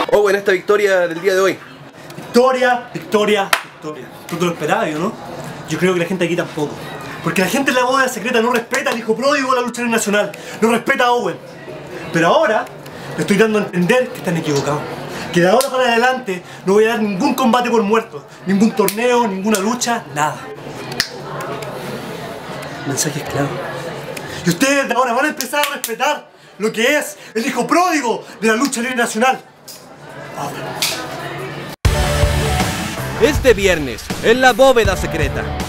Owen, esta victoria del día de hoy. Victoria, victoria, victoria. ¿Tú te lo esperabas, yo no? Yo creo que la gente aquí tampoco. Porque la gente en la bóveda secreta no respeta al hijo pródigo de la lucha nacional. No respeta a Owen. Pero ahora le estoy dando a entender que están equivocados. Que de ahora para adelante no voy a dar ningún combate por muertos. Ningún torneo, ninguna lucha, nada. Mensaje claro. Y ustedes de ahora van a empezar a respetar lo que es el hijo pródigo de la lucha libre nacional. Este viernes, en la bóveda secreta.